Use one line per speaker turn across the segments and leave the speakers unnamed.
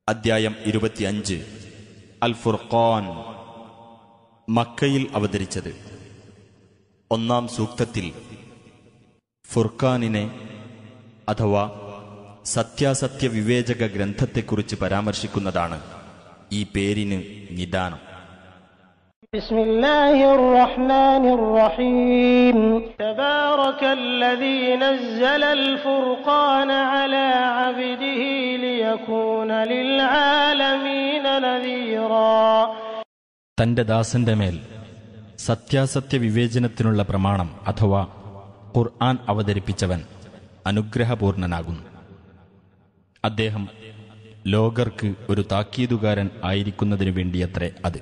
അദ്ധ്യായം 25 അൽ ഫുർഖാൻ. മക്കയിൽ അവതരിച്ചത്. ഒന്നാം സൂക്തത്തിൽ ഫുർഖാനിനെ അഥവാ സത്യാസത്യ വിവേചക ഗ്രന്ഥത്തെക്കുറിച്ച് പരാമർശിക്കുന്നതാണ് ഈ പേരിന് നിദാനം.
ബിസ്മില്ലാഹിർ റഹ്മാനിർ റഹീം. തബാറകല്ലദീ നസ്സലൽ ഫുർഖാന അലാ അബ്ദിഹി ലിയകൂന ലിൽആലമീന നദീറാ.
തന്റെ ദാസന്റെ മേൽ സത്യാസത്യ വിവേചനത്തിനുള്ള പ്രമാണം അഥവാ ഖുർആൻ അവതരിപ്പിച്ചവൻ അനുഗ്രഹപൂർണനാകുന്നു. അദ്ദേഹം ലോകർക്ക് ഒരു താക്കീതുകാരൻ ആയിരിക്കുന്നതിനു വേണ്ടിയത്രേ അത്.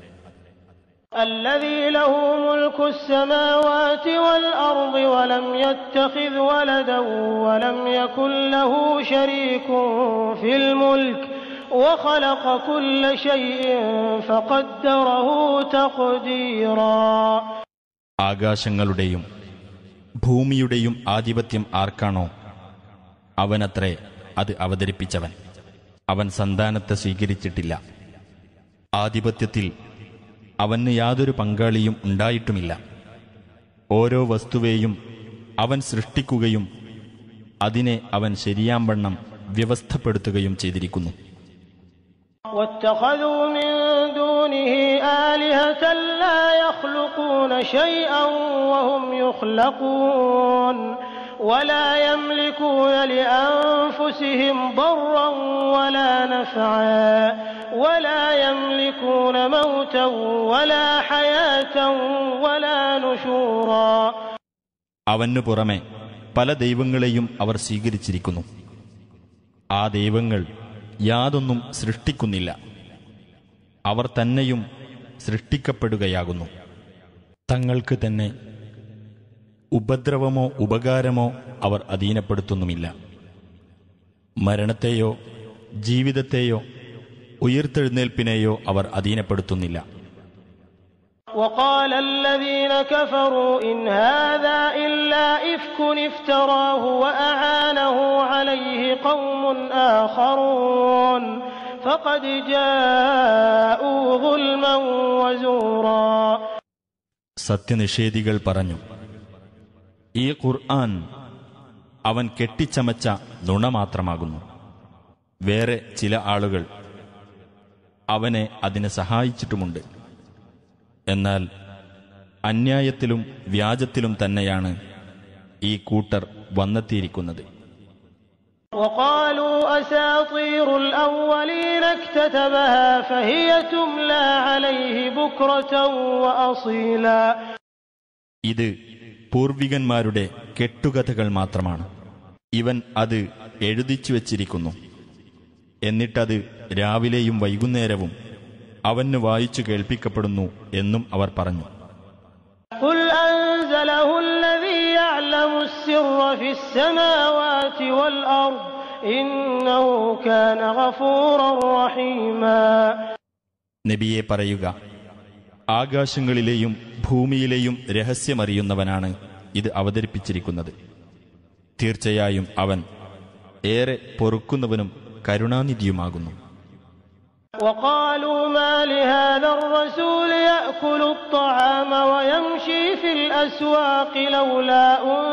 الذي له ملك السماوات والأرض ولم يتخذ ولدا ولم يكن له شريك في الملك وخلق كل شيء فقدره تقديرا.
ആകാശങ്ങളുടെയും ഭൂമിയുടെയും ആധിപത്യം ആർക്കാണോ അവനത്രേ അത് അവതരിപ്പിച്ചവൻ. അവൻ സന്താനത്തെ സ്വീകരിച്ചിട്ടില്ല. ആധിപത്യത്തിൽ അവന് യാതൊരു പങ്കാളിയും ഉണ്ടായിട്ടുമില്ല. ഓരോ വസ്തുവേയും അവൻ സൃഷ്ടിക്കുകയും അതിനെ അവൻ ശരിയാംവണ്ണം വ്യവസ്ഥപ്പെടുത്തുകയും ചെയ്തിരിക്കുന്നു.
واتخذوا من دونه آلهة لا يخلقون شيئا وهم يخلقون ولا يملكون لأنفسهم ضرا ولا نفعا ولا يملكون موتا ولا حياة ولا نشورا.
അവനു പുറമെ പല ദൈവങ്ങളെയും അവർ സ്വീകരിച്ചിരിക്കുന്നു. ആ ദൈവങ്ങൾ യാതൊന്നും സൃഷ്ടിക്കുന്നില്ല. അവർ തന്നെയും സൃഷ്ടിക്കപ്പെടുകയാകുന്നു. തങ്ങൾക്ക് തന്നെ ഉപദ്രവമോ ഉപകാരമോ അവർ അധീനപ്പെടുത്തുന്നുമില്ല. മരണത്തെയോ ജീവിതത്തെയോ ഉയിർത്തെഴുന്നേൽപ്പിനെയോ അവർ അധീനപ്പെടുത്തുന്നില്ല.
وقال الذين كفروا إن هذا إلا إفك افتراه وأعانه عليه قوم آخرون فقد جاءوا ظلما وزورا.
സത്യനിഷേധികൾ പറഞ്ഞു, ഈ ഖുർആൻ അവൻ കെട്ടിച്ചമച്ച നുണ മാത്രമാകുന്നു. വേറെ ചില ആളുകൾ അവനെ അതിനെ സഹായിച്ചിട്ടുമുണ്ട്. എന്നാൽ അന്യായത്തിലും വ്യാജത്തിലും തന്നെയാണ് ഈ കൂട്ടർ വന്നെത്തിയിരിക്കുന്നത്.
وقالوا أساطير الأولين اكتتبها فهي تملى عليه بكرة وأصيلا.
ഇത് പൂർവികന്മാരുടെ കെട്ടുകഥകൾ മാത്രമാണ്. ഇവൻ അത് എഴുതിച്ചു വച്ചിരിക്കുന്നു. എന്നിട്ടത് രാവിലെയും വൈകുന്നേരവും അവന് വായിച്ചു കേൾപ്പിക്കപ്പെടുന്നു എന്നും അവർ പറഞ്ഞു.
قل أنزله الذي يعلم السر في السماوات والأرض إنه كان غفورا رحيما.
നബിയെ പറയുക, ആകാശങ്ങളിലെയും ഭൂമിയിലെയും രഹസ്യമറിയുന്നവനാണ് ഇത് അവതരിപ്പിച്ചിരിക്കുന്നത്. തീർച്ചയായും അവൻ ഏറെ പൊറുക്കുന്നവനും കരുണാനിധിയുമാകുന്നു.
وقالوا ما لهذا الرسول يأكل الطعام ويمشي في الأسواق لولا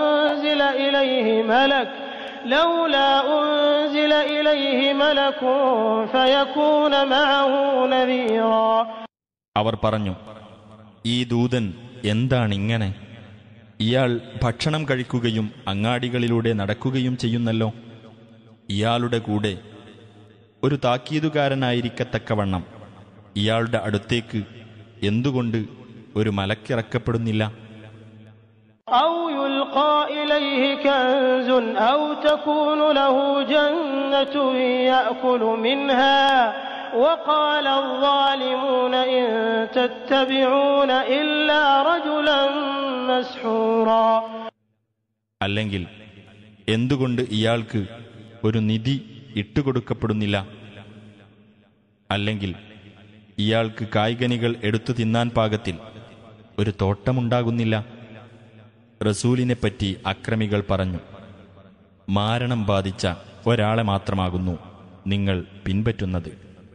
أنزل إليه ملك فيكون معه نذيرا.
അവർ പറഞ്ഞു, ഈ ദൂതൻ എന്താണിങ്ങനെ? ഇയാൾ ഭക്ഷണം കഴിക്കുകയും അങ്ങാടികളിലൂടെ നടക്കുകയും ചെയ്യുന്നല്ലോ. ഇയാളുടെ കൂടെ ഒരു താക്കീതുകാരനായിരിക്കത്തക്കവണ്ണം ഇയാളുടെ അടുത്തേക്ക് എന്തുകൊണ്ട് ഒരു മലക്കിറക്കപ്പെടുന്നില്ല?
أو يلقى إليه كنز أو تكون له جنة يأكل منها وقال الظالمون إن تتبعون إلا رجلا مسحورا.
അല്ലെങ്കിൽ എന്തുകൊണ്ട് ഇയാൾക്ക് ഒരു നിധി ഇട്ടുകൊടുക്കപ്പെടുന്നില്ല? അല്ലെങ്കിൽ ഇയാൾക്ക് കായ്കനികൾ എടുത്തു തിന്നാൻ പാകത്തിൽ ഒരു തോട്ടമുണ്ടാകുന്നില്ല? റസൂലിനെപ്പറ്റി അക്രമികൾ പറഞ്ഞു, മാരണം ബാധിച്ച ഒരാളെ മാത്രമാകുന്നു നിങ്ങൾ പിൻപറ്റുന്നത്.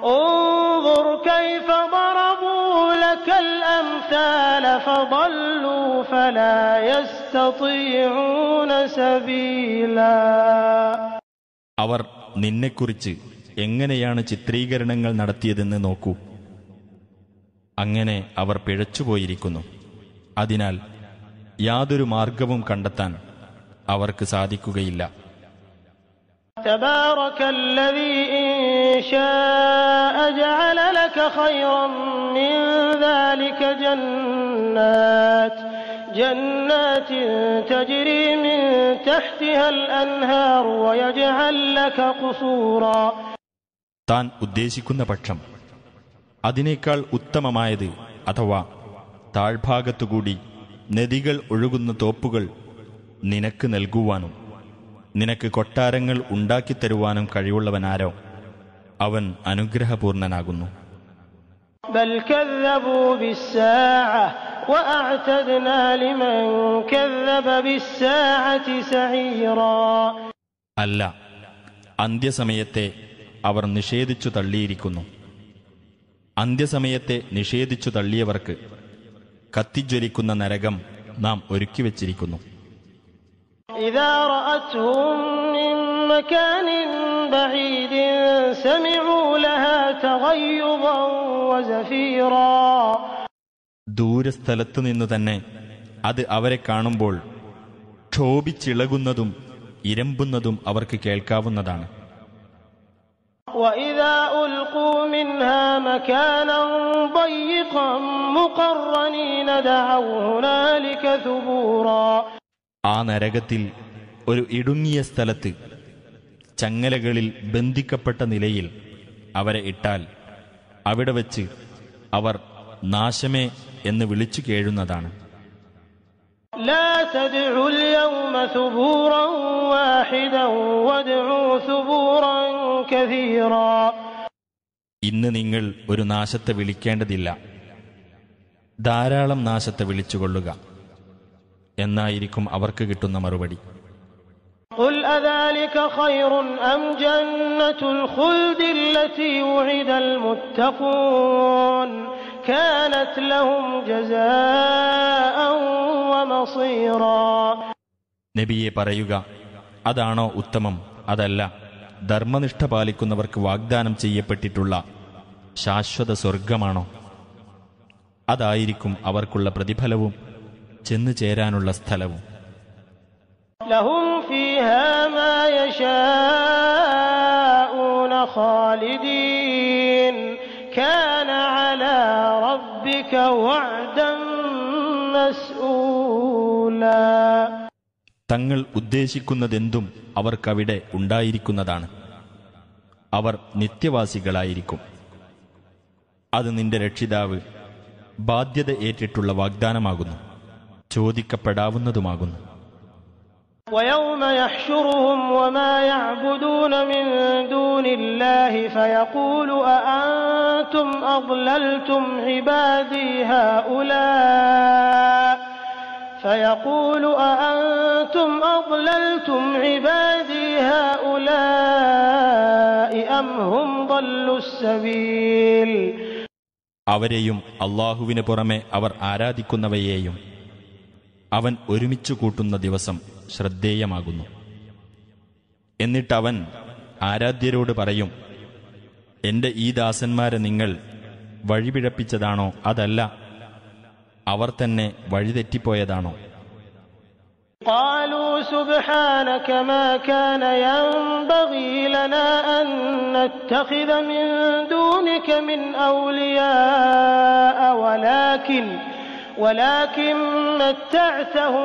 انظر كيف ضربوا لك الأمثال فضلوا فلا يستطيعون سبيلا.
അവർ നിന്നെക്കുറിച്ച് എങ്ങനെയാണ് ചിത്രീകരണങ്ങൾ നടത്തിയതെന്ന് നോക്കൂ. അങ്ങനെ അവർ പിഴച്ചുപോയിരിക്കുന്നു. അതിനാൽ യാതൊരു മാർഗവും കണ്ടെത്താൻ അവർക്ക് സാധിക്കുകയില്ല.
تبارك الذي إن شاء جعل لك خيرا من ذلك جنات تجري من تحتها الأنهار ويجعل لك قصورا.
താൻ ഉദ്ദേശിക്കുന്ന പക്ഷം അതിനേക്കാൾ ഉത്തമമായത് അഥവാ താഴ്ഭാഗത്തുകൂടി നദികൾ ഒഴുകുന്ന തോപ്പുകൾ നിനക്ക് നൽകുവാനും നിനക്ക് കൊട്ടാരങ്ങൾ ഉണ്ടാക്കിത്തരുവാനും കഴിവുള്ളവനാരോ അവൻ അനുഗ്രഹപൂർണനാകുന്നു.
بل كذبوا بالساعة وأعتدنا لمن كذب بالساعة سعيرا.
അല്ല, അന്ത്യസമയത്തെ അവർ നിഷേധിച്ചു തള്ളിയിരിക്കുന്നു. അന്ത്യസമയത്തെ നിഷേധിച്ചു തള്ളിയവർക്ക് കത്തിജ്വലിക്കുന്ന നരകം നാം ഒരുക്കിവച്ചിരിക്കുന്നു.
إذا رأتهم من مكان بعيد سمعوا لها تغيظا وزفيرا.
ദൂരസ്ഥലത്തുനിന്നു തന്നെ അത് അവരെ കാണുമ്പോൾ ക്ഷോഭിച്ചിളകുന്നതും ഇരമ്പുന്നതും അവർക്ക് കേൾക്കാവുന്നതാണ്.
وإذا ألقوا منها مكانا ضيقا مقرنين دعوا هنالك ثبورا.
ആ നരകത്തിൽ ഒരു ഇടുങ്ങിയ സ്ഥലത്ത് ചങ്ങലകളിൽ ബന്ധിക്കപ്പെട്ട നിലയിൽ അവരെ ഇട്ടാൽ അവിടെ വച്ച് അവർ നാശമേ എന്ന് വിളിച്ചു കേഴുന്നതാണ്.
لا تدعوا اليوم ثبورا واحدا وادعوا ثبورا كثيرا.
ഇന്ന് നിങ്ങൾ ഒരു നാശത്തെ വിളിക്കേണ്ടതില്ല, ധാരാളം നാശത്തെ വിളിച്ചുകൊള്ളുക എന്നായിരിക്കും അവർക്ക് കിട്ടുന്ന മറുപടി.
قل أذلك خير أم جنة الخلد التي وعد المتقون كانت لهم جزاء ومصيرا.
നബിയെ പറയുക, അതാണോ ഉത്തമം, അതല്ല ധർമ്മനിഷ്ഠ പാലിക്കുന്നവർക്ക് വാഗ്ദാനം ചെയ്യപ്പെട്ടിട്ടുള്ള ശാശ്വത സ്വർഗമാണോ? അതായിരിക്കും അവർക്കുള്ള പ്രതിഫലവും ചെന്നു ചേരാനുള്ള സ്ഥലവും.
لهم فيها ما يشاءون خالدين كان على ربك وعدا مسئولا.
തങ്ങൾ ഉദ്ദേശിക്കുന്നതെന്തും അവർക്കവിടെ ഉണ്ടായിരിക്കുന്നതാണ്. അവർ നിത്യവാസികളായിരിക്കും. അത് നിന്റെ രക്ഷിതാവ് ബാധ്യത ഏറ്റിട്ടുള്ള വാഗ്ദാനമാകുന്നു, ചോദിക്കപ്പെടാവുന്നതുമാകുന്നു.
ويوم يحشرهم وما يعبدون من دون الله فيقول أأنتم أضللتم عبادي هؤلاء أم هم ضلوا السبيل.
അവരെയും അള്ളാഹുവിന് പുറമെ അവർ ആരാധിക്കുന്നവയെയും അവൻ ഒരുമിച്ചു കൂട്ടുന്ന ദിവസം ശ്രദ്ധേയമാകുന്നു. എന്നിട്ടവൻ ആരാധ്യരോട് പറയും, എന്റെ ഈ ദാസന്മാരെ നിങ്ങൾ വഴിപിഴപ്പിച്ചതാണോ, അതല്ല അവർ തന്നെ വഴിതെറ്റിപ്പോയതാണോ?
قالوا سبحانك ما كان ينبغي لنا أن نتخذ من دونك من أولياء ولكن متعتهم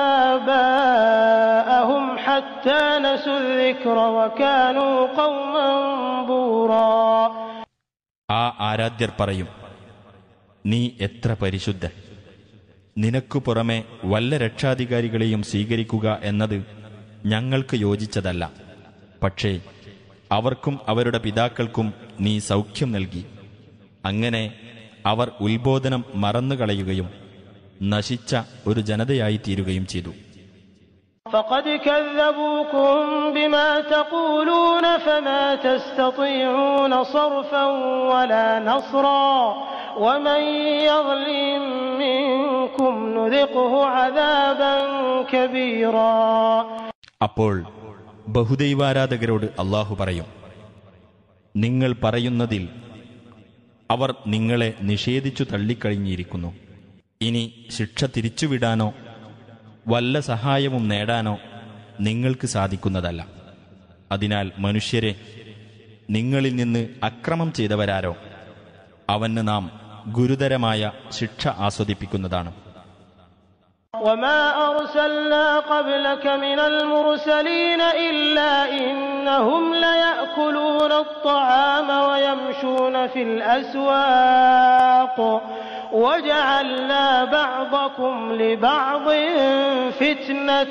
وآباءهم حتى نسوا الذكر وكانوا قوما بورا.
ആ ആരാധ്യർ പറയും, നീ എത്ര പരിശുദ്ധൻ! നിനക്കു പുറമെ വല്ല രക്ഷാധികാരികളെയും സ്വീകരിക്കുക എന്നത് ഞങ്ങൾക്ക് യോജിച്ചതല്ല. പക്ഷേ അവർക്കും അവരുടെ പിതാക്കൾക്കും നീ സൗഖ്യം നൽകി. അങ്ങനെ അവർ ഉത്ബോധനം മറന്നുകളയുകയും നശിച്ച ഒരു ജനതയായി തീരുകയും ചെയ്തു.
فقد كذبوكم بما تقولون فما تستطيعون صرفا ولا نصرا ومن يظلم منكم نذقه عذابا كبيرا.
അപ്പോൾ ബഹുദൈവാരാധകരോട് അല്ലാഹു പറയും, നിങ്ങൾ പറയുന്നതിൽ അവർ നിങ്ങളെ നിഷേധിച്ചു തള്ളിക്കഴിഞ്ഞിരിക്കുന്നു. ഇനി ശിക്ഷ തിരിച്ചുവിടാനോ വല്ല സഹായവും നേടാനോ നിങ്ങൾക്ക് സാധിക്കുന്നതല്ല. അതിനാൽ മനുഷ്യരെ, നിങ്ങളിൽ നിന്ന് അക്രമം ചെയ്തവരാരോ അവന് നാം ഗുരുതരമായ ശിക്ഷ ആസ്വദിപ്പിക്കുന്നതാണ്.
وما أرسلنا قبلك من المرسلين إلا إنهم ليأكلون الطعام ويمشون في الأسواق وجعلنا بعضكم لبعض فتنة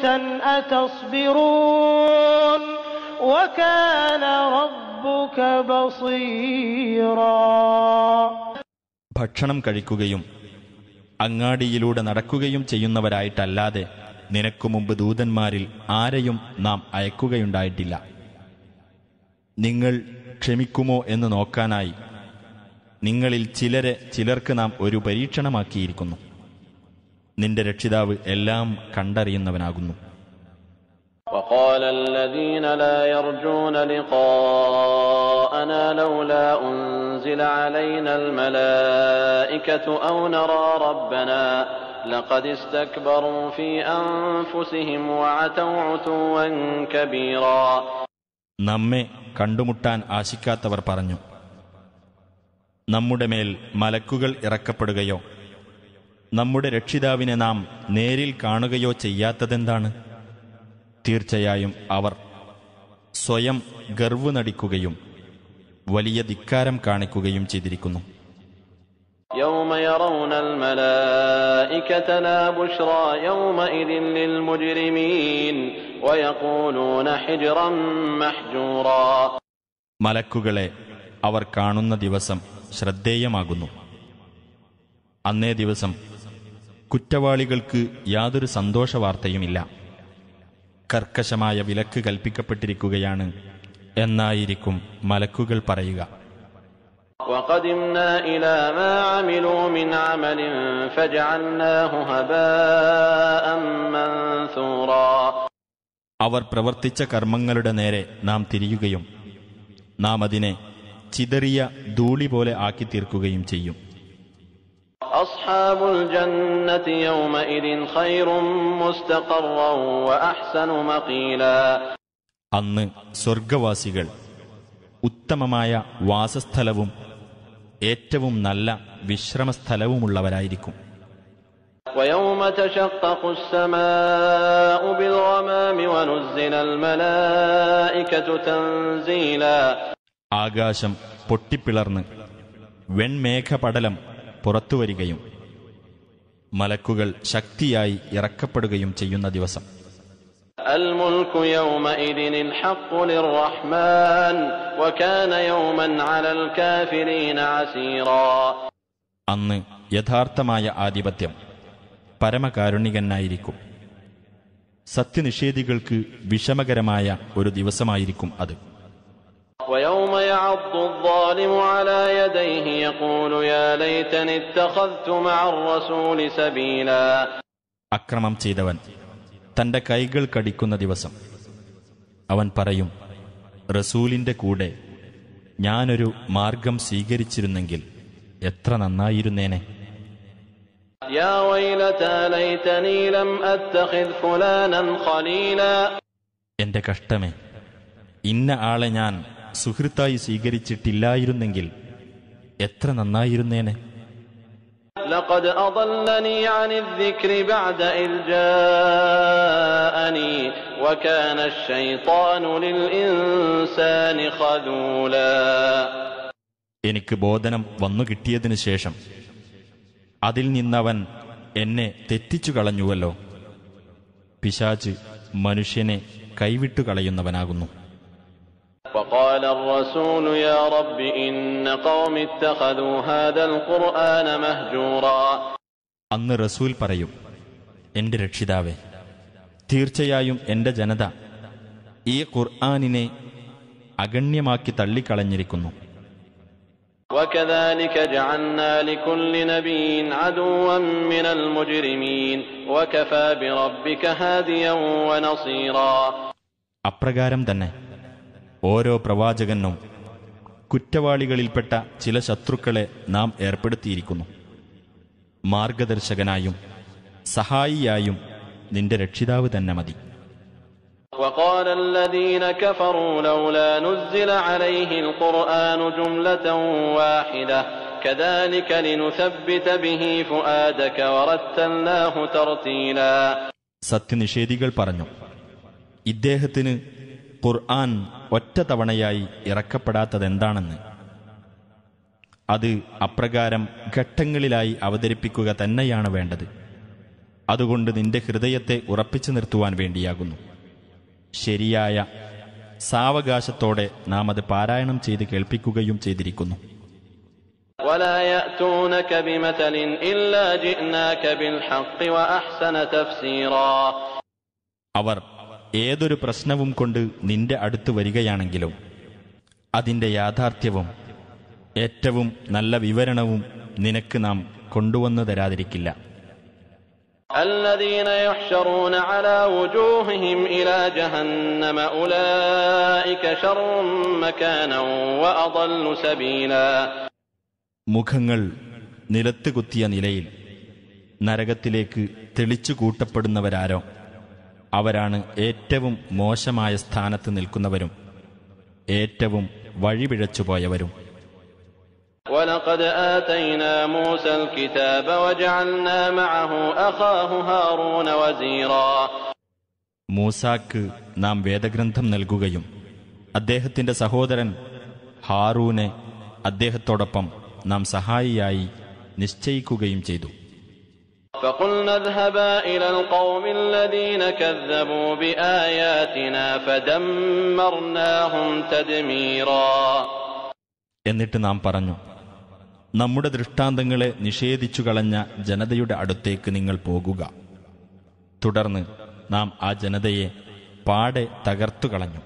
أتصبرون وكان ربك بصيرا.
ഭക്ഷണം കഴിക്കുകയും അങ്ങാടിയിലൂടെ നടക്കുകയും ചെയ്യുന്നവരായിട്ടല്ലാതെ നിനക്കു മുമ്പ് ദൂതന്മാരിൽ ആരെയും നാം അയക്കുകയുണ്ടായിട്ടില്ല. നിങ്ങൾ ക്ഷമിക്കുമോ എന്ന് നോക്കാനായി നിങ്ങളിൽ ചിലർക്ക് നാം ഒരു പരീക്ഷണമാക്കിയിരിക്കുന്നു. നിന്റെ രക്ഷിതാവ് എല്ലാം കണ്ടറിയുന്നവനാകുന്നു.
وقال الذين لا يرجون لقاءنا لولا أنزل علينا الملائكة أو نرى ربنا لقد استكبروا في أنفسهم وعتوا عتوا كبيرا.
നമ്മെ കണ്ടുമുട്ടാൻ ആശിക്കാത്തവർ പറഞ്ഞു, നമ്മുടെ മേൽ മലക്കുകൾ ഇറക്കപ്പെടുകയോ നമ്മുടെ രക്ഷിതാവിനെ നാം നേരിൽ കാണുകയോ ചെയ്യാത്തതെന്താണ്? തീർച്ചയായും അവർ സ്വയം ഗർവ് നടിക്കുകയും വലിയ ധിക്കാരം കാണിക്കുകയും ചെയ്തിരിക്കുന്നു.
يوم يرون الملائكة لا بشرى يومئذ للمجرمين ويقولون حجرا محجورا.
മലക്കുകളെ അവർ കാണുന്ന ദിവസം ശ്രദ്ധേയമാകുന്നു. അന്നേ ദിവസം കുറ്റവാളികൾക്ക് യാതൊരു സന്തോഷവാർത്തയുമില്ല. കർക്കശമായ വിലക്ക് കൽപ്പിക്കപ്പെട്ടിരിക്കുകയാണ് എന്നായിരിക്കും മലക്കുകൾ പറയുക.
وقدمنا إلى ما عملوا من عمل فجعلناه هباء منثورا.
അവർ പ്രവർത്തിച്ച കർമ്മങ്ങളുടെ നേരെ നാം തിരിയുകയും നാം അതിനെ ചിതറിയ ധൂളി പോലെ ആക്കി തീർക്കുകയും ചെയ്യും.
أصحاب الجنة يومئذ خير مستقرا وأحسن مقيلا.
അന്ന് സ്വർഗവാസികൾ ഉത്തമമായ വാസസ്ഥലവും ഏറ്റവും നല്ല വിശ്രമസ്ഥലവുമുള്ളവരായിരിക്കും.
ويوم تشقق السماء بالغمام ونزل الملائكة تنزيلا.
ആകാശം പൊട്ടിപ്പിളർന്ന് വെൺമേഘപടലം പുറത്തുവരികയും മലക്കുകൾ ശക്തിയായി ഇറക്കപ്പെടുകയും ചെയ്യുന്ന ദിവസം.
الملك يومئذ الحق للرحمن وكان يوما على الكافرين عسيرا.
അന്ന് യഥാർത്ഥമായ ആധിപത്യം പരമകാരുണികനായിരിക്കും. സത്യനിഷേധികൾക്ക് വിഷമകരമായ ഒരു ദിവസമായിരിക്കും അത്.
ويوم يعض الظالم على يديه يقول يا ليتني اتخذت مع الرسول سبيلا.
അക്രമം ചെയ്തവൻ തന്റെ കൈകൾ കടിക്കുന്ന ദിവസം അവൻ പറയും, റസൂലിന്റെ കൂടെ ഞാനൊരു മാർഗം സ്വീകരിച്ചിരുന്നെങ്കിൽ എത്ര നന്നായിരുന്നേനെ.
يا ويلتى ليتني لم أتخذ فلانا خليلا.
എന്റെ കഷ്ടമേ, ഇന്ന ആളെ ഞാൻ സുഹൃത്തായി സ്വീകരിച്ചിട്ടില്ലായിരുന്നെങ്കിൽ എത്ര നന്നായിരുന്നേനെ.
لقد أضلني عن الذكر بعد إذ جاءني وكان الشيطان للإنسان خذولا.
എനിക്ക് ബോധനം വന്നു കിട്ടിയതിനു ശേഷം അതിൽ നിന്നവൻ എന്നെ തെറ്റിച്ചു കളഞ്ഞുവല്ലോ. പിശാച് മനുഷ്യനെ കൈവിട്ടു കളയുന്നവനാകുന്നു.
وقال الرسول يا رب إن قوم اتخذوا هذا القرآن مهجورا.
അന്ന് റസൂൽ പറയും, എന്റെ രക്ഷിതാവേ, തീർച്ചയായും എൻ്റെ ജനത ഈ ഖുർആനിനെ അഗണ്യമാക്കി തള്ളിക്കളഞ്ഞിരിക്കുന്നു.
وكذلك جعلنا لكل نبي عدوا من المجرمين وكفى بربك هاديا ونصيرا.
അപ്രകാരം തന്നെ ഓരോ പ്രവാചകനും കുറ്റവാളികളിൽപ്പെട്ട ചില ശത്രുക്കളെ നാം ഏർപ്പെടുത്തിയിരിക്കുന്നു. മാർഗദർശകനായും സഹായിയായും നിന്റെ രക്ഷിതാവ് തന്നെ മതി.
وقال الذين كفروا لولا نزل عليه القرآن جملة واحدة كذلك لنثبت به فؤادك ورتلناه ترتيلا.
സത്യനിഷേധികൾ പറഞ്ഞു, ഇദ്ദേഹത്തിന് ഖുർആൻ ഒറ്റ തവണയായി ഇറക്കപ്പെടാത്തതെന്താണെന്ന്. അത് അപ്രകാരം ഘട്ടങ്ങളിലായി അവതരിപ്പിക്കുക തന്നെയാണ് വേണ്ടത്. അതുകൊണ്ട് നിന്റെ ഹൃദയത്തെ ഉറപ്പിച്ചു നിർത്തുവാൻ വേണ്ടിയാകുന്നു. ശരിയായ സാവകാശത്തോടെ നാം അത് പാരായണം ചെയ്ത് കേൾപ്പിക്കുകയും ചെയ്തിരിക്കുന്നു.
ولا يأتونك بمثل إلا جئناك بالحق وأحسن تفسيرا.
അവർ ഏതൊരു പ്രശ്നവും കൊണ്ട് നിന്റെ അടുത്ത് വരികയാണെങ്കിലും അതിൻ്റെ യാഥാർത്ഥ്യവും ഏറ്റവും നല്ല വിവരണവും നിനക്ക് നാം കൊണ്ടുവന്നു തരാതിരിക്കില്ല.
الذين يحشرون على وجوههم إلى جهنم أولئك شر مكانا وأضل سبيلا.
മുഖങ്ങൾ നിലത്ത് കുത്തിയ നിലയിൽ നരകത്തിലേക്ക് തെളിച്ചു കൂട്ടപ്പെടുന്നവരാരോ അവരാണ് ഏറ്റവും മോശമായ സ്ഥാനത്ത് നിൽക്കുന്നവരും ഏറ്റവും വഴിപിഴച്ചുപോയവരും.
ولقد آتينا موسى الكتاب وجعلنا معه أخاه هارون وزيرا.
മൂസാക്ക് നാം വേദഗ്രന്ഥം നൽകുകയും അദ്ദേഹത്തിന്റെ സഹോദരൻ ഹാറൂനെ അദ്ദേഹത്തോടൊപ്പം നാം സഹായിയായി നിശ്ചയിക്കുകയും ചെയ്തു.
فقلنا اذهبا إلى القوم الذين كذبوا بآياتنا فدمرناهم تدميرا.
എന്നിട്ട് നാം പറഞ്ഞു, നമ്മുടെ ദൃഷ്ടാന്തങ്ങളെ നിഷേധിച്ചു കളഞ്ഞ ജനതയുടെ അടുത്തേക്ക് നിങ്ങൾ പോകുക. തുടർന്ന് നാം ആ ജനതയെ പാടെ തകർത്തു കളഞ്ഞു.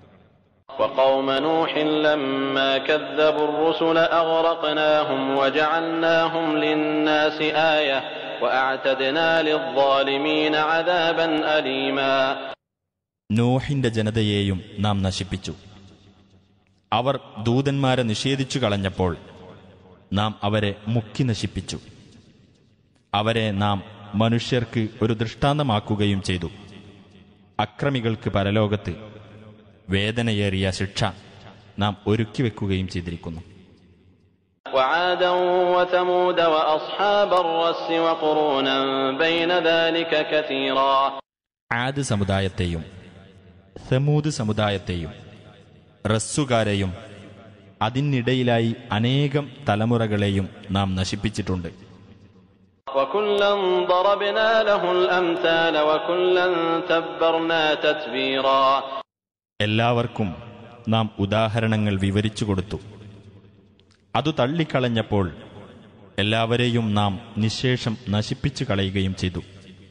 وقوم نوح لما كذبوا الرسل أغرقناهم وجعلناهم للناس آية وأعتدنا للظالمين عذابا أليما.
നോഹിന്റെ ജനതയെയും നാം നശിപ്പിച്ചു. അവർ ദൂതന്മാരെ നിഷേധിച്ചു കളഞ്ഞപ്പോൾ നാം അവരെ മുക്കി നശിപ്പിച്ചു. അവരെ നാം മനുഷ്യർക്ക് ഒരു ദൃഷ്ടാന്തമാക്കുകയും ചെയ്തു. അക്രമികൾക്ക് പരലോകത്ത് വേദനയേറിയ ശിക്ഷ നാം ഒരുക്കിവെക്കുകയും ചെയ്തിരിക്കുന്നു.
وعادا وثمود وأصحاب الرس وقرونا بين ذلك كثيرا.
ആദ് സമുദായത്തെയും സമൂദ് സമുദായത്തെയും റസ്സുകാരെയും അതിനിടയിലായി അനേകം തലമുറകളെയും നാം നശിപ്പിച്ചിട്ടുണ്ട്.
وكلا ضربنا له الأمثال وكلا تبرنا تتبيرا.
എല്ലാവർക്കും നാം ഉദാഹരണങ്ങൾ വിവരിച്ചു കൊടുത്തു. അതു തള്ളിക്കളഞ്ഞപ്പോൾ എല്ലാവരെയും നാം നിശേഷം നശിപ്പിച്ചു കളയുകയും ചെയ്തു.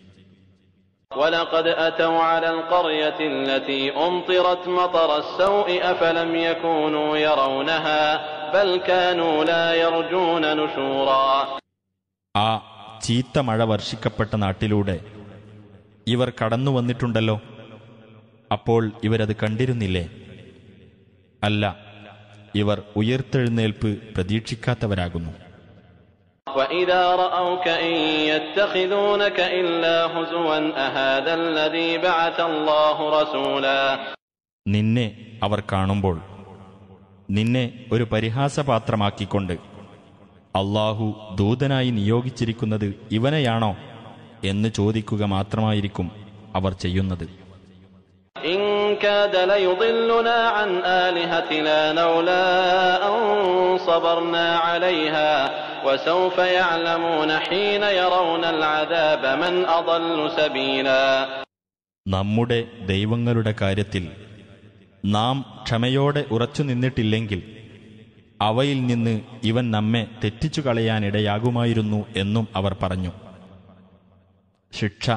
ولقد أتوا على القرية التي أمطرت مطر السوء أفلم يكونوا يرونها بل كانوا لا يرجون نشورا.
ആ ചീത്ത മഴ വർഷിക്കപ്പെട്ട നാട്ടിലൂടെ ഇവർ കടന്നു വന്നിട്ടുണ്ടല്ലോ. അപ്പോൾ ഇവരത് കണ്ടിരുന്നില്ലേ? അല്ല, ഇവർ ഉയർത്തെഴുന്നേൽപ്പ് പ്രതീക്ഷിക്കാത്തവരാകുന്നു.
وَإِذَا رَأَوْكَ إِن يَتَّخِذُونَكَ إِلَّا هُزُوًا أَهَذَا الَّذِي بَعَثَ اللَّهُ رَسُولًا.
നിന്നെ അവർ കാണുമ്പോൾ നിന്നെ ഒരു പരിഹാസപാത്രമാക്കിക്കൊണ്ട് അല്ലാഹു ദൂതനായി നിയോഗിച്ചിരിക്കുന്നത് ഇവനെയാണോ എന്ന് ചോദിക്കുക മാത്രമായിരിക്കും അവർ ചെയ്യുന്നത്.
إِن كَادَ لَيُضِلُّنَا عَنْ آلِهَتِنَا لَوْلَا أَن صَبَرْنَا عَلَيْهَا وَسَوْفَ يَعْلَمُونَ حِينَ يَرَوْنَ الْعَذَابَ مَنْ أَضَلُّ سَبِيلًا. നമ്മുടെ
ദൈവങ്ങളുടെ കാര്യത്തിൽ നാം ക്ഷമയോടെ ഉറച്ചു നിന്നിട്ടില്ലെങ്കിൽ അവയിൽ നിന്ന് ഇവൻ നമ്മെ തെറ്റിച്ചു കളയാനിടയാകുമായിരുന്നു എന്നും അവർ പറഞ്ഞു. ശിക്ഷ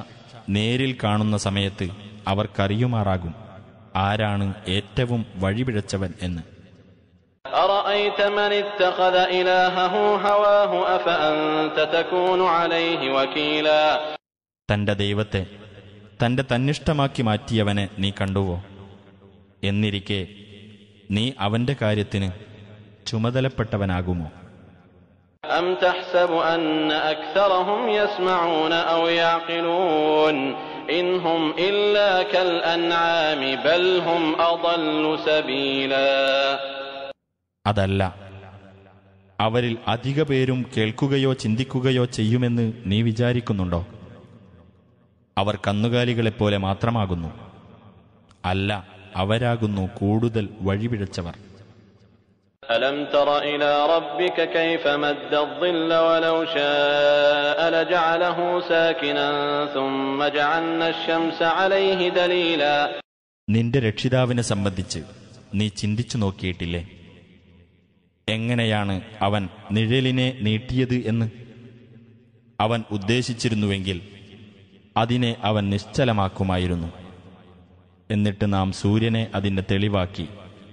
നേരിൽ കാണുന്ന സമയത്ത് അവർക്കറിയുമാറാകും ആരാണ് ഏറ്റവും വഴിപിഴച്ചവൻ എന്ന്.
أرأيت من اتخذ إلهه هواه أفأنت تكون عليه وكيلا
തന്റെ ദൈവത്തെ തന്റെ തന്നിഷ്ടമാക്കി മാറ്റിയവനെ നീ കണ്ടുവോ? എന്നിരിക്കെ നീ അവന്റെ കാര്യത്തിന് ചുമതലപ്പെട്ടവനാകുമോ?
أم تحسب أن أكثرهم يسمعون أو يعقلون إن هم إلا كالأنعام بل هم أضل سبيلا
അതല്ല, അവരിൽ അധിക പേരും കേൾക്കുകയോ ചിന്തിക്കുകയോ ചെയ്യുമെന്ന് നീ വിചാരിക്കുന്നുണ്ടോ? അവർ കന്നുകാലികളെപ്പോലെ മാത്രമാകുന്നു. അല്ല, അവരാകുന്നു കൂടുതൽ വഴിപിഴച്ചവർ.
ألم تر إلى ربك كيف مد الظل ولو شاء لجعله ساكنا ثم جعلنا الشمس عليه دليلا
നിന്റെ രക്ഷിതാവിനെ സംബന്ധിച്ച് നീ ചിന്തിച്ചു നോക്കിയിട്ടില്ലേ? എങ്ങനെയാണ് അവൻ നിഴലിനെ നീട്ടിയത് എന്ന്? അവൻ ഉദ്ദേശിച്ചിരുന്നുവെങ്കിൽ അതിനെ അവൻ നിശ്ചലമാക്കുമായിരുന്നു. എന്നിട്ട് നാം സൂര്യനെ അതിന്റെ തെളിവാക്കി.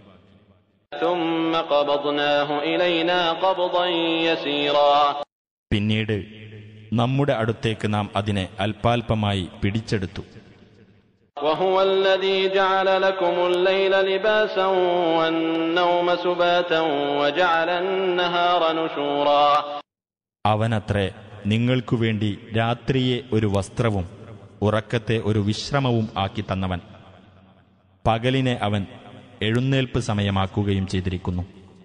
ثم قبضناه إلينا قبضا يسيرا
പിന്നീട് നമ്മുടെ അടുത്തേക്ക് നാം അതിനെ അല്പാൽപമായി പിടിച്ചെടുത്തു.
وهو الذي جعل لكم الليل لباسا والنوم سباتا وجعل النهار نشورا
അവനത്രേ നിങ്ങൾക്കു വേണ്ടി രാത്രിയെ ഒരു വസ്ത്രവും ഉറക്കത്തെ ഒരു വിശ്രമവും ആക്കി തന്നവൻ. പകലിനെ അവൻ എഴുന്നേൽപ്പ് സമയമാക്കുകയും ചെയ്തിരിക്കുന്നു.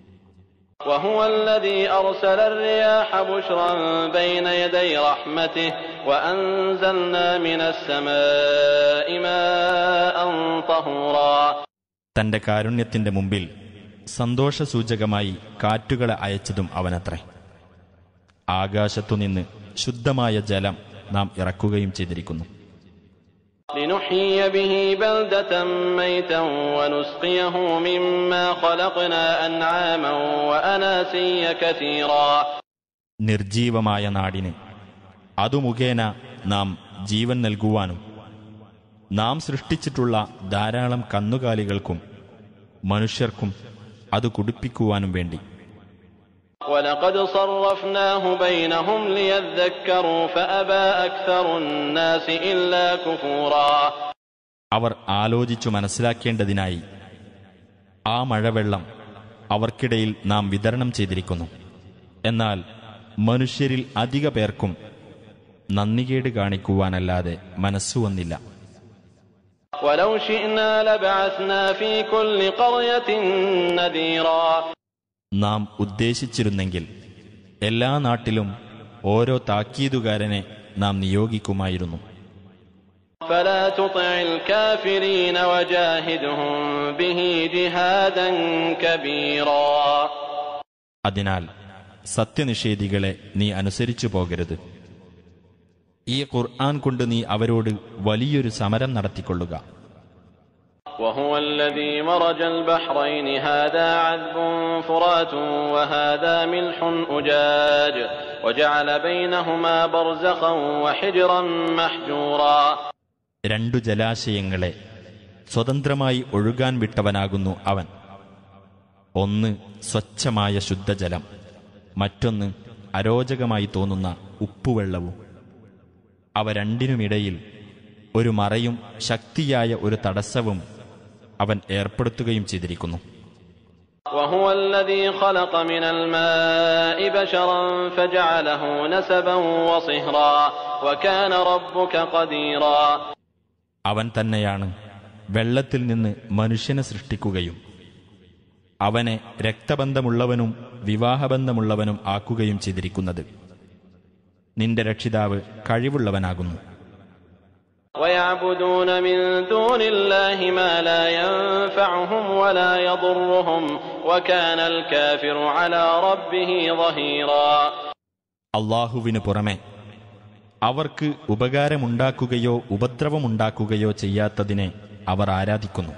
وهو الذي أرسل الرياح بشرا بين يدي رحمته وأنزلنا من السماء ماء طهورا
തന്റെ കാരുണ്യത്തിന്റെ മുമ്പിൽ സന്തോഷസൂചകമായി കാറ്റുകളെ അയച്ചതും അവനത്രേ. ആകാശത്തുനിന്ന് ശുദ്ധമായ ജലം നാം ഇറക്കുകയും ചെയ്തിരിക്കുന്നു.
لنحيي به بلدة ميتا ونسقيه مما خلقنا أنعاما وأناسيا كثيرا
നിർജീവമായ നാടിന് അതു മുഖേന നാം ജീവൻ നൽകുവാനും നാം സൃഷ്ടിച്ചിട്ടുള്ള ധാരാളം കന്നുകാലികൾക്കും മനുഷ്യർക്കും അത് കുടിപ്പിക്കുവാനും വേണ്ടി.
ولقد صرفناه بينهم ليذكروا فأبى أكثر الناس إلا كفورا
അവർ ആലോചിച്ചു മനസ്സിലാക്കേണ്ടതിനായി ആ മഴവെള്ളം അവർക്കിടയിൽ നാം വിതരണം ചെയ്തിരിക്കുന്നു. എന്നാൽ മനുഷ്യരിൽ അധിക പേർക്കും നന്ദികേട് കാണിക്കുവാനല്ലാതെ മനസ്സു വന്നില്ല.
ولو شئنا لبعثنا في كل قرية نذيرا
നാം ഉദ്ദേശിച്ചിരുന്നെങ്കിൽ എല്ലാ നാട്ടിലും ഓരോ താക്കീതുകാരനെ നാം നിയോഗിക്കുമായിരുന്നു.
فلا تطع الكافرين وجاهدهم به جهادا كبيرا
അതിനാൽ സത്യനിഷേധികളെ നീ അനുസരിച്ചു പോകരുത്. ഈ ഖുർആൻ കൊണ്ട് നീ അവരോട് വലിയൊരു സമരം നടത്തിക്കൊള്ളുക.
وهو الذي مرج البحرين هذا عذب فرات وهذا ملح أجاج وجعل بينهما برزخا وحجرا محجورا
രണ്ടു ജലാശയങ്ങളെ സ്വതന്ത്രമായി ഒഴുകാൻ വിട്ടവനാകുന്നു അവൻ. ഒന്ന് സ്വച്ഛമായ ശുദ്ധജലം, മറ്റൊന്ന് അരോചകമായി തോന്നുന്ന ഉപ്പുവെള്ളവും. അവ രണ്ടിനുമിടയിൽ ഒരു മറയും ശക്തിയായ ഒരു തടസ്സവും അവൻ ഏർപ്പെടുത്തുകയും ചെയ്തിരിക്കുന്നു.
وهو الذي خلق من الماء بشرا فجعله نسبا وصهرا وكان ربك قديرا
അവൻ തന്നെയാണ് വെള്ളത്തിൽ നിന്ന് മനുഷ്യനെ സൃഷ്ടിക്കുകയും അവനെ രക്തബന്ധമുള്ളവനും വിവാഹബന്ധമുള്ളവനും ആക്കുകയും ചെയ്തിരിക്കുന്നത്. നിന്റെ രക്ഷിതാവ് കഴിവുള്ളവനാകുന്നു.
ويعبدون من دون الله ما لا ينفعهم ولا يضرهم وكان الكافر على ربه ظهيرا
അല്ലാഹുവിനു പുറമെ അവർക്ക് ഉപകാരമുണ്ടാക്കുകയോ ഉപദ്രവമുണ്ടാക്കുകയോ ചെയ്യാത്തതിനെ അവർ ആരാധിക്കുന്നു.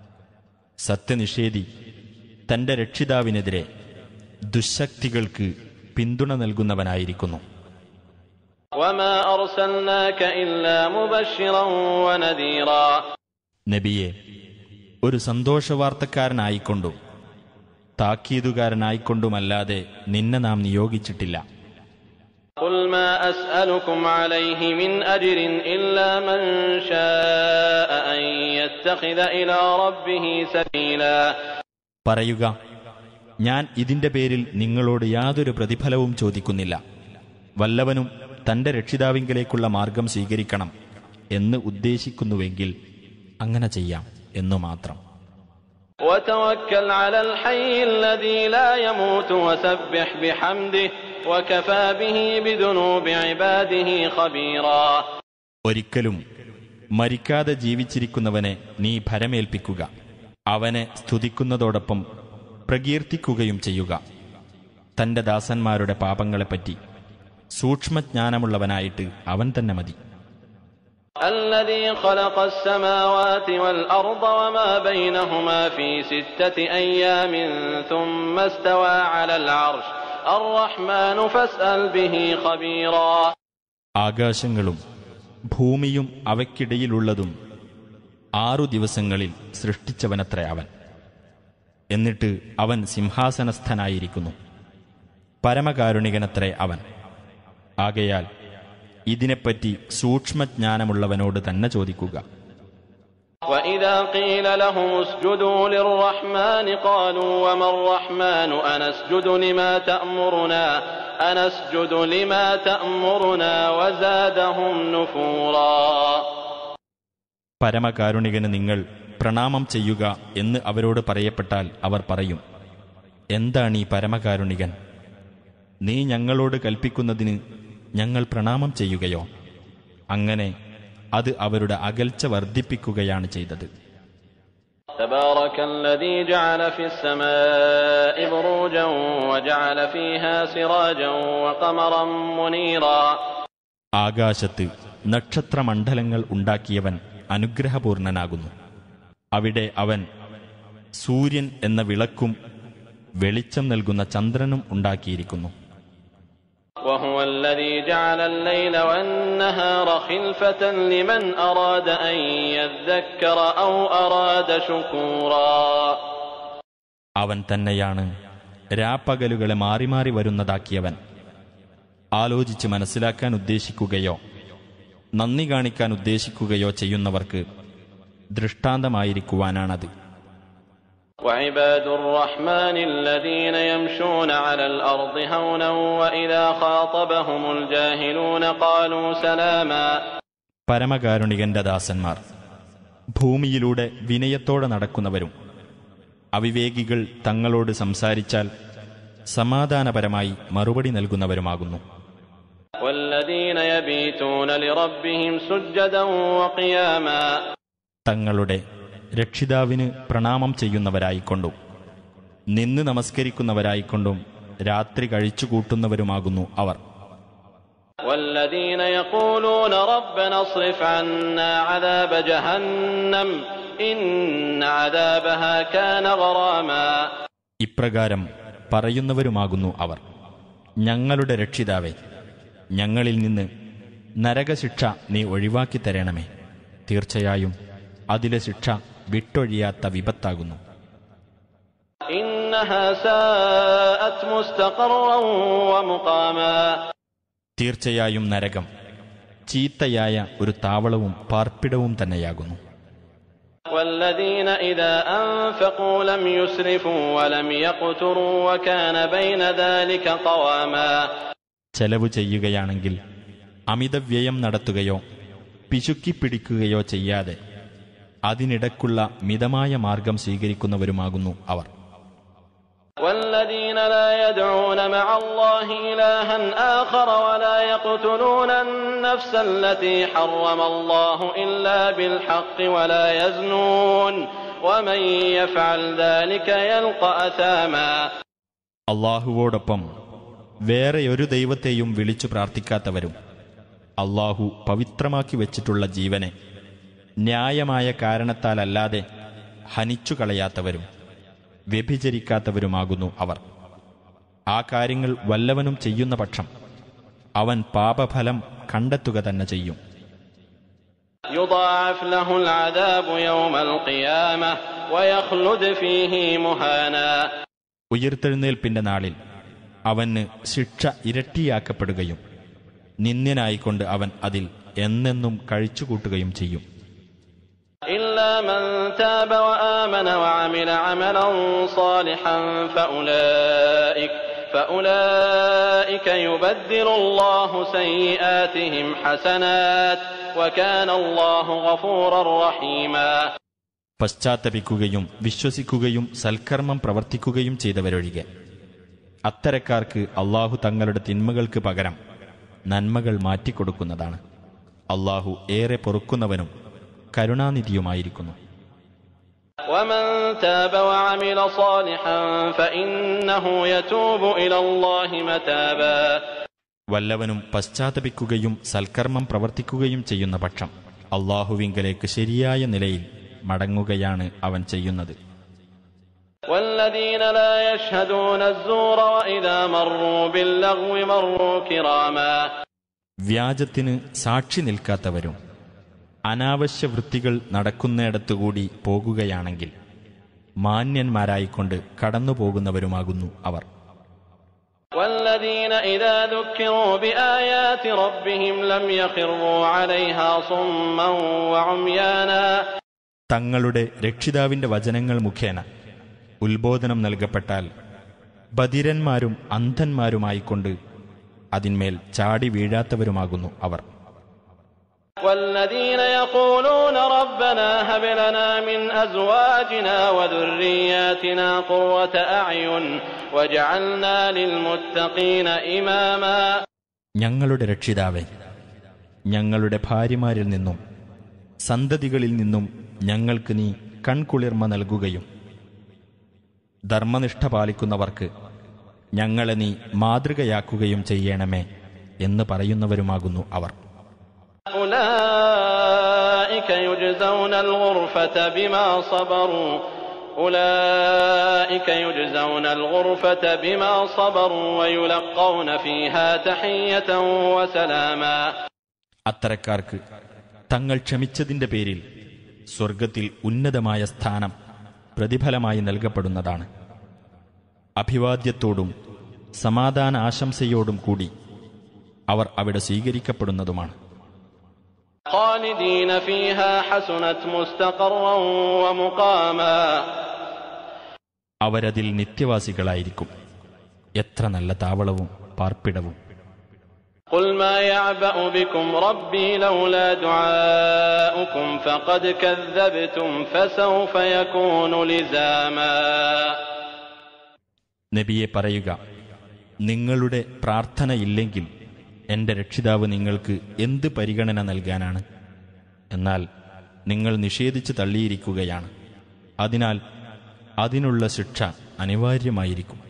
സത്യനിഷേധി തന്റെ രക്ഷിതാവിനെതിരെ ദുശ്ശക്തികൾക്ക് പിന്തുണ നൽകുന്നവനായിരിക്കുന്നു.
وما أرسلناك إلا مبشرا ونذيرا.
നബിയെ, ഒരു സന്തോഷവാർത്തക്കാരനായിക്കൊണ്ടും താക്കീതുകാരനായിക്കൊണ്ടുമല്ലാതെ നിന്നെ നാം നിയോഗിച്ചിട്ടില്ല.
قل ما أسألكم عليه من أجر إلا من شاء أن يتخذ إلى ربه سبيلا.
പറയുക, ഞാൻ ഇതിന്റെ പേരിൽ നിങ്ങളോട് യാതൊരു പ്രതിഫലവും ചോദിക്കുന്നില്ല. വല്ലവനും തന്റെ രക്ഷിതാവിങ്കലേക്കുള്ള മാർഗം സ്വീകരിക്കണം എന്ന് ഉദ്ദേശിക്കുന്നുവെങ്കിൽ അങ്ങനെ ചെയ്യാം എന്നു മാത്രം.
وتوكل على الحي الذي لا يموت وسبح بحمده وكفى به بذنوب عباده خبيرا.
ഒരിക്കലും മരിക്കാതെ ജീവിച്ചിരിക്കുന്നവനെ നീ ഭരമേൽപ്പിക്കുക. അവനെ സ്തുതിക്കുന്നതോടൊപ്പം പ്രകീർത്തിക്കുകയും ചെയ്യുക. തന്റെ ദാസന്മാരുടെ പാപങ്ങളെപ്പറ്റി സൂക്ഷ്മജ്ഞാനമുള്ളവനായിട്ട് അവൻ തന്നെ മതി.
الذي خلق السماوات والأرض وما بينهما في 6 أيام ثم استوى على العرش الرحمن فاسأل به خبيرا.
ആകാശങ്ങളും ഭൂമിയും അവയ്ക്കിടയിലുള്ളതും 6 ദിവസങ്ങളിൽ സൃഷ്ടിച്ചവനത്രേ അവൻ. എന്നിട്ട് അവൻ സിംഹാസനസ്ഥനായിരിക്കുന്നു. പരമകാരുണികനത്രേ അവൻ. ആകയാൽ ഇതിനെപ്പറ്റി സൂക്ഷ്മജ്ഞാനമുള്ളവനോട് തന്നെ ചോദിക്കുക.
وَإِذَا قِيلَ لَهُمُ اسْجُدُوا لِلرَّحْمَنِ قَالُوا وَمَا الرَّحْمَنُ أَنَسْجُدُ لِمَا تَأْمُرُنَا وَزَادَهُمْ نُفُورًا.
പരമകാരുണികന് നിങ്ങൾ പ്രണാമം ചെയ്യുക എന്ന് അവരോട് പറയപ്പെട്ടാൽ അവർ പറയും, എന്താണീ പരമകാരുണികൻ? നീ ഞങ്ങളോട് കൽപ്പിക്കുന്നതിന് ഞങ്ങൾ പ്രണാമം ചെയ്യുകയോ? അങ്ങനെ അത് അവരുടെ അകൽച്ച വർദ്ധിപ്പിക്കുകയാണ് ചെയ്തത്.
تبارك الذي جعل في السماء بروجا وجعل فيها سراجا وقمرا منيرا.
ആകാശത്ത് നക്ഷത്രമണ്ഡലങ്ങൾ ഉണ്ടാക്കിയവൻ അനുഗ്രഹപൂർണനാകുന്നു. അവിടെ അവൻ സൂര്യൻ എന്ന വിളക്കും വെളിച്ചം നൽകുന്ന ചന്ദ്രനും ഉണ്ടാക്കിയിരിക്കുന്നു.
وهو الذي جعل الليل والنهار خلفة لمن أراد أن يذكر أو أراد شكورا.
അവൻ തന്നെയാണ് രാപ്പകലുകളെ മാറി മാറി വരുന്നതാക്കിയവൻ. ആലോചിച്ച് മനസ്സിലാക്കാൻ ഉദ്ദേശിക്കുകയോ നന്ദി കാണിക്കാൻ ഉദ്ദേശിക്കുകയോ ചെയ്യുന്നവർക്ക് ദൃഷ്ടാന്തമായിരിക്കുവാനാണത്.
وعباد الرحمن الذين يمشون على الأرض هونا وإذا خاطبهم الجاهلون قالوا سلاما.
പരമകാരുണികന്റെ ദാസന്മാർ ഭൂമിയിലൂടെ വിനയത്തോടെ നടക്കുന്നവരും അവിവേകികൾ തങ്ങളോട് സംസാരിച്ചാൽ സമാധാനപരമായി മറുപടി നൽകുന്നവരുമാകുന്നു.
والذين يبيتون لربهم سجدا وقياما.
തങ്ങളുടെ രക്ഷിതാവിന് പ്രണാമം ചെയ്യുന്നവരായിക്കൊണ്ടും നിന്ന് നമസ്കരിക്കുന്നവരായിക്കൊണ്ടും രാത്രി കഴിച്ചുകൂട്ടുന്നവരുമാകുന്നു അവർ.
والذين يقولون ربنا اصرف عنا عذاب جهنم إن عذابها كان غراما.
ഇപ്രകാരം പറയുന്നവരുമാകുന്നു അവർ, ഞങ്ങളുടെ രക്ഷിതാവേ, ഞങ്ങളിൽ നിന്ന് നരകശിക്ഷ നീ ഒഴിവാക്കി തരണമേ. തീർച്ചയായും അതിലെ ശിക്ഷ വിട്ടൊഴിയാത്ത വിപത്താകുന്നു.
إنها ساءت مستقرا ومقاما.
തീർച്ചയായും നരകം ചീത്തയായ ഒരു താവളവും പാർപ്പിടവും തന്നെയാകുന്നു.
والذين إذا أنفقوا لم يسرفوا ولم يقتروا وكان بين ذلك قواما.
ചെലവ് ചെയ്യുകയാണെങ്കിൽ അമിതവ്യയം നടത്തുകയോ പിശുക്കിപ്പിടിക്കുകയോ ചെയ്യാതെ അതിനിടക്കുള്ള മിതമായ മാർഗം സ്വീകരിക്കുന്നവരുമാകുന്നു അവർ.
والذين لا يدعون مع الله إلها آخر ولا يقتلون النفس التي حرم الله إلا بالحق ولا يزنون ومن يفعل ذلك يلقى أثاما.
അള്ളാഹുവോടൊപ്പം വേറെ ഒരു ദൈവത്തെയും വിളിച്ചു പ്രാർത്ഥിക്കാത്തവരും അള്ളാഹു പവിത്രമാക്കി വച്ചിട്ടുള്ള ജീവനെ ന്യായമായ കാരണത്താലല്ലാതെ ഹനിച്ചു കളയാത്തവരും വ്യഭിചരിക്കാത്തവരുമാകുന്നു അവർ. ആ കാര്യങ്ങൾ വല്ലവനും ചെയ്യുന്ന പക്ഷം അവൻ പാപഫലം കണ്ടെത്തുക തന്നെ ചെയ്യും.
يضاعف له العذاب يوم القيامة ويخلد فيه مهانا.
ഉയിർത്തെഴുന്നേൽപ്പിന്റെ നാളിൽ അവന് ശിക്ഷ ഇരട്ടിയാക്കപ്പെടുകയും നിന്ദ്യനായിക്കൊണ്ട് അവൻ അതിൽ എന്നെന്നും കഴിച്ചുകൂട്ടുകയും ചെയ്യും.
إلا من تاب وآمن وعمل عملا صالحا فأولئك يبدل الله سيئاتهم حسنات وكان الله غفورا رحيما.
പശ്ചാത്തപിക്കുകയും വിശ്വസിക്കുകയും സൽക്കർമ്മം പ്രവർത്തിക്കുകയും ചെയ്തവരൊഴികെ അത്തരക്കാർക്ക് അള്ളാഹു തങ്ങളുടെ തിന്മകൾക്ക് പകരം നന്മകൾ മാറ്റിക്കൊടുക്കുന്നതാണ്. അള്ളാഹു ഏറെ പൊറുക്കുന്നവനും കരുണാനിധിയുമായിരിക്കുന്നു.
ومن تاب وعمل صالحا فإنه يتوب إلى الله متابا.
വല്ലവനും പശ്ചാത്തപിക്കുകയും സൽക്കർമ്മം പ്രവർത്തിക്കുകയും ചെയ്യുന്ന പക്ഷം അള്ളാഹുവിങ്കലേക്ക് ശരിയായ നിലയിൽ മടങ്ങുകയാണ് അവൻ ചെയ്യുന്നത്.
والذين لا يشهدون الزور وإذا مروا باللغو مروا كراما.
വ്യാജത്തിന് സാക്ഷി നിൽക്കാത്തവരും അനാവശ്യ വൃത്തികൾ നടക്കുന്നിടത്തുകൂടി പോകുകയാണെങ്കിൽ മാന്യന്മാരായിക്കൊണ്ട് കടന്നുപോകുന്നവരുമാകുന്നു അവർ.
والذين إذا ذكروا بآيات ربهم لم يخروا عليها صما وعميانا.
തങ്ങളുടെ രക്ഷിതാവിന്റെ വചനങ്ങൾ മുഖേന ഉത്ബോധനം നൽകപ്പെട്ടാൽ ബധിരന്മാരും അന്ധന്മാരുമായിക്കൊണ്ട് അതിന്മേൽ ചാടി വീഴാത്തവരുമാകുന്നു അവർ.
والذين يقولون ربنا هب لنا من أزواجنا وذرياتنا قرة أعين واجعلنا للمتقين إماما.
ഞങ്ങളുടെ രക്ഷിതാവേ, ഞങ്ങളുടെ ഭാര്യമാരിൽ നിന്നും സന്തതികളിൽ നിന്നും ഞങ്ങൾക്ക് നീ കൺകുളിർമ നൽകുകയും ധർമ്മനിഷ്ഠ പാലിക്കുന്നവർക്ക് ഞങ്ങളെ നീ മാതൃകയാക്കുകയും ചെയ്യണമേ എന്ന് പറയുന്നവരുമാകുന്നു അവർ.
أولئك يجزون الغرفة بما صبروا ويلقون فيها تحية وسلاما.
അത്തരക്കാർക്ക് തങ്ങൾ ക്ഷമിച്ചതിന്റെ പേരിൽ സ്വർഗത്തിൽ ഉന്നതമായ സ്ഥാനം പ്രതിഫലമായി നൽകപ്പെടുന്നതാണ്. അഭിവാദ്യത്തോടും സമാധാന ആശംസയോടും കൂടി അവർ അവിടെ സ്വീകരിക്കപ്പെടുന്നതുമാണ്.
خالدين فيها حسنت مستقرا ومقاما.
അവരതിൽ നിത്യവാസികളായിരിക്കും. എത്ര നല്ല താവളവും പാർപ്പിടവും.
قل ما يعبأ بكم ربي لولا دعاؤكم فقد كذبتم فسوف يكون لزاما.
നബിയെ പറയുക, നിങ്ങളുടെ പ്രാർത്ഥനയില്ലെങ്കിൽ എന്റെ രക്ഷിതാവ് നിങ്ങൾക്ക് എന്ത് പരിഗണന നൽകാനാണ്? എന്നാൽ നിങ്ങൾ നിഷേധിച്ചു തള്ളിയിരിക്കുകയാണ്. അതിനാൽ അതിനുള്ള ശിക്ഷ അനിവാര്യമായിരിക്കും.